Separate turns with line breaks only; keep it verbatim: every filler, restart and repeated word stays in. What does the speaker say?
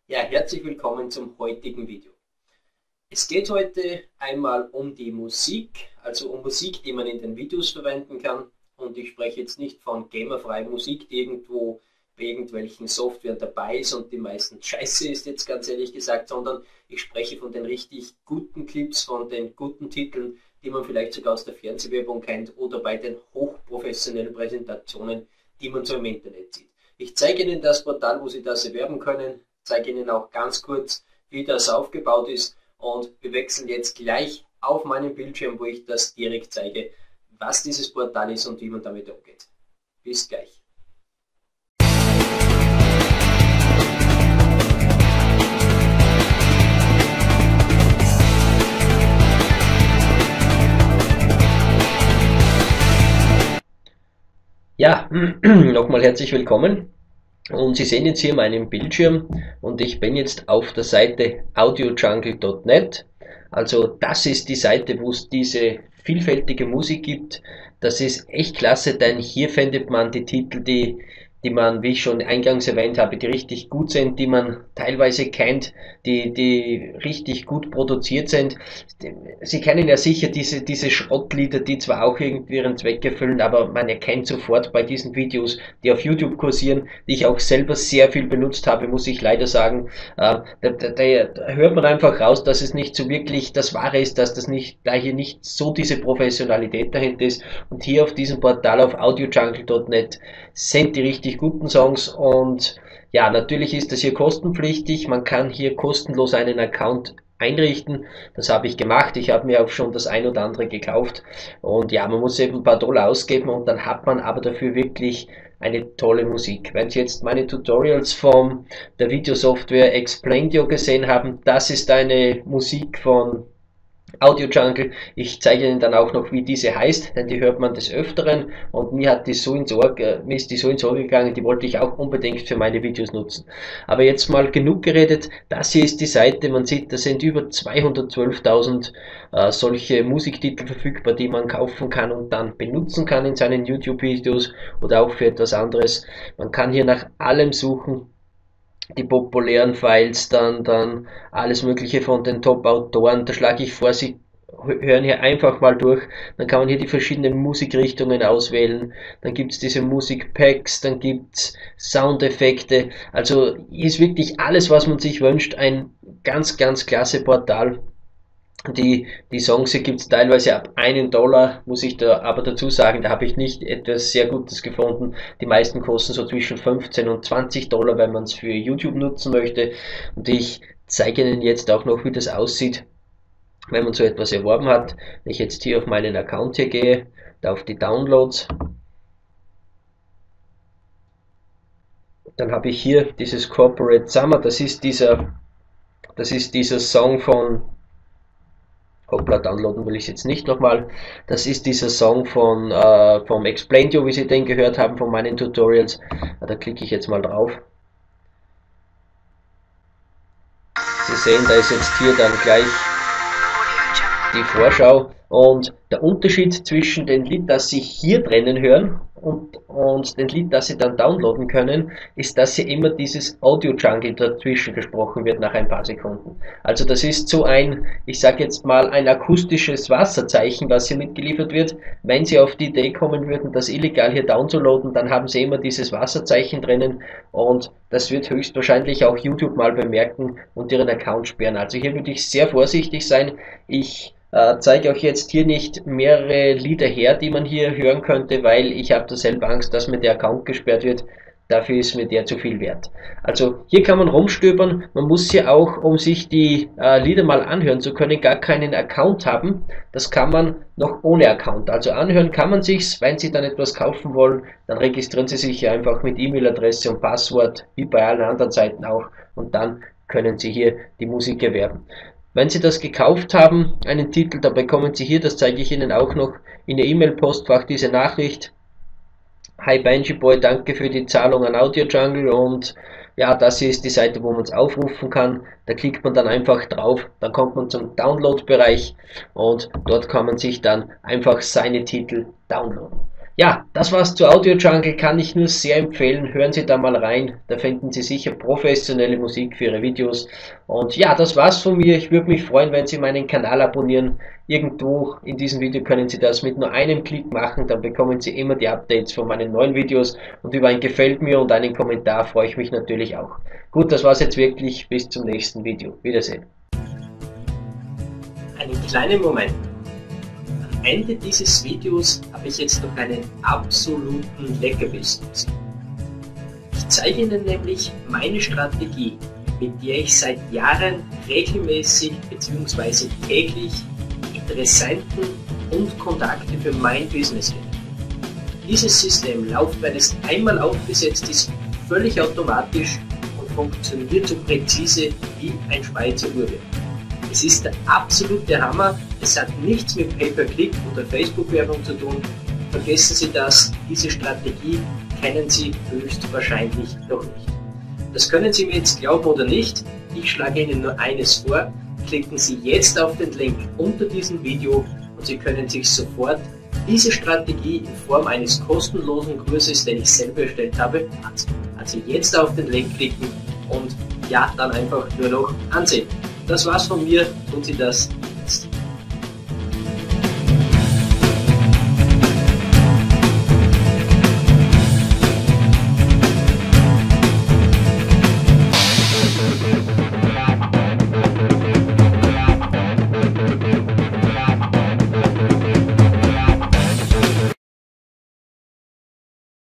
Ja, herzlich willkommen zum heutigen Video. Es geht heute einmal um die Musik, also um Musik, die man in den Videos verwenden kann. Und ich spreche jetzt nicht von gamerfreier Musik, die irgendwo bei irgendwelchen Software dabei ist und die meistens scheiße ist, jetzt ganz ehrlich gesagt, sondern ich spreche von den richtig guten Clips, von den guten Titeln, die man vielleicht sogar aus der Fernsehwerbung kennt oder bei den hochprofessionellen Präsentationen, die man so im Internet sieht. Ich zeige Ihnen das Portal, wo Sie das erwerben können, zeige Ihnen auch ganz kurz, wie das aufgebaut ist, und wir wechseln jetzt gleich auf meinen Bildschirm, wo ich das direkt zeige, was dieses Portal ist und wie man damit umgeht. Bis gleich. Ja, nochmal herzlich willkommen. Und Sie sehen jetzt hier meinen Bildschirm und ich bin jetzt auf der Seite audiojungle punkt net. Also das ist die Seite, wo es diese vielfältige Musik gibt. Das ist echt klasse, denn hier findet man die Titel, die, die man, wie ich schon eingangs erwähnt habe, die richtig gut sind, die man teilweise kennt, die, die richtig gut produziert sind. Sie kennen ja sicher diese, diese Schrottlieder, die zwar auch irgendwie ihren Zweck erfüllen, aber man erkennt sofort bei diesen Videos, die auf YouTube kursieren, die ich auch selber sehr viel benutzt habe, muss ich leider sagen, äh, da, da, da hört man einfach raus, dass es nicht so wirklich das Wahre ist, dass das nicht, da hier nicht so diese Professionalität dahinter ist. Und hier auf diesem Portal auf audiojungle punkt net sind die richtig guten Songs. Und ja, natürlich ist das hier kostenpflichtig. Man kann hier kostenlos einen Account einrichten. Das habe ich gemacht. Ich habe mir auch schon das ein oder andere gekauft. Und ja, man muss eben ein paar Dollar ausgeben und dann hat man aber dafür wirklich eine tolle Musik. Wenn Sie jetzt meine Tutorials von der Videosoftware Explaindio gesehen haben, das ist eine Musik von audiojungle. Ich zeige Ihnen dann auch noch, wie diese heißt, denn die hört man des Öfteren und mir hat die so ins Ohr, mir ist die so ins Ohr gegangen, die wollte ich auch unbedingt für meine Videos nutzen. Aber jetzt mal genug geredet, das hier ist die Seite, man sieht, da sind über zweihundertzwölftausend äh, solche Musiktitel verfügbar, die man kaufen kann und dann benutzen kann in seinen YouTube-Videos oder auch für etwas anderes. Man kann hier nach allem suchen, die populären Files, dann, dann alles mögliche von den Top-Autoren. Da schlage ich vor, Sie hören hier einfach mal durch, dann kann man hier die verschiedenen Musikrichtungen auswählen, dann gibt es diese Musikpacks, dann gibt es Soundeffekte, also ist wirklich alles, was man sich wünscht, ein ganz, ganz klasse Portal. Die, die Songs hier gibt es teilweise ab einen Dollar, muss ich da aber dazu sagen, da habe ich nicht etwas sehr Gutes gefunden. Die meisten kosten so zwischen fünfzehn und zwanzig Dollar, wenn man es für YouTube nutzen möchte. Und ich zeige Ihnen jetzt auch noch, wie das aussieht, wenn man so etwas erworben hat. Wenn ich jetzt hier auf meinen Account hier gehe, da auf die Downloads, dann habe ich hier dieses Corporate Summer, das ist dieser, das ist dieser Song von Hoppla, downloaden will ich jetzt nicht nochmal. Das ist dieser Song von äh, vom Explaindio, wie Sie den gehört haben von meinen Tutorials. Da klicke ich jetzt mal drauf. Sie sehen, da ist jetzt hier dann gleich die Vorschau und der Unterschied zwischen dem Lied, das Sie hier drinnen hören und, und dem Lied, das Sie dann downloaden können, ist, dass hier immer dieses Audio-Jungle dazwischen gesprochen wird nach ein paar Sekunden. Also das ist so ein, ich sage jetzt mal, ein akustisches Wasserzeichen, was hier mitgeliefert wird. Wenn Sie auf die Idee kommen würden, das illegal hier downzuladen, dann haben Sie immer dieses Wasserzeichen drinnen und das wird höchstwahrscheinlich auch YouTube mal bemerken und Ihren Account sperren. Also hier würde ich sehr vorsichtig sein. Ich äh, zeige auch jetzt hier nicht mehrere Lieder her, die man hier hören könnte, weil ich habe da selber Angst, dass mir der Account gesperrt wird. Dafür ist mir der zu viel wert. Also hier kann man rumstöbern. Man muss hier auch, um sich die äh, Lieder mal anhören zu können, gar keinen Account haben. Das kann man noch ohne Account. Also anhören kann man sich's. Wenn Sie dann etwas kaufen wollen, dann registrieren Sie sich hier einfach mit E-Mail-Adresse und Passwort, wie bei allen anderen Seiten auch. Und dann können Sie hier die Musik erwerben. Wenn Sie das gekauft haben, einen Titel, dann bekommen Sie hier, das zeige ich Ihnen auch noch, in Ihr E-Mail-Postfach diese Nachricht. Hi Benji Boy, danke für die Zahlung an audiojungle, und ja, das hier ist die Seite, wo man es aufrufen kann. Da klickt man dann einfach drauf, dann kommt man zum Download-Bereich und dort kann man sich dann einfach seine Titel downloaden. Ja, das war's zu Audio Jungle, kann ich nur sehr empfehlen. Hören Sie da mal rein, da finden Sie sicher professionelle Musik für Ihre Videos. Und ja, das war's von mir. Ich würde mich freuen, wenn Sie meinen Kanal abonnieren. Irgendwo in diesem Video können Sie das mit nur einem Klick machen, dann bekommen Sie immer die Updates von meinen neuen Videos. Und über ein Gefällt mir und einen Kommentar freue ich mich natürlich auch. Gut, das war's jetzt wirklich. Bis zum nächsten Video. Wiedersehen.
Einen kleinen Moment. Am Ende dieses Videos habe ich jetzt noch einen absoluten Leckerbissen. Ich zeige Ihnen nämlich meine Strategie, mit der ich seit Jahren regelmäßig bzw. täglich Interessenten und Kontakte für mein Business gewinne. Dieses System läuft, weil es einmal aufgesetzt ist, völlig automatisch und funktioniert so präzise wie ein Schweizer Uhrwerk. Es ist der absolute Hammer, es hat nichts mit Pay-per-Click oder Facebook-Werbung zu tun. Vergessen Sie das, diese Strategie kennen Sie höchstwahrscheinlich noch nicht. Das können Sie mir jetzt glauben oder nicht, ich schlage Ihnen nur eines vor, klicken Sie jetzt auf den Link unter diesem Video und Sie können sich sofort diese Strategie in Form eines kostenlosen Kurses, den ich selber erstellt habe, ansehen. Also jetzt auf den Link klicken und ja, dann einfach nur noch ansehen. Das war's von mir, tun Sie das.